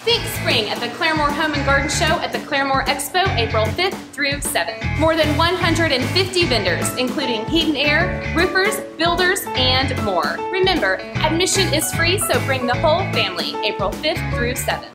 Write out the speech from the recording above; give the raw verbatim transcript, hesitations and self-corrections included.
Think spring at the Claremore Home and Garden Show at the Claremore Expo, April fifth through seventh. More than one hundred fifty vendors, including heat and air, roofers, builders, and more. Remember, admission is free, so bring the whole family, April fifth through seventh.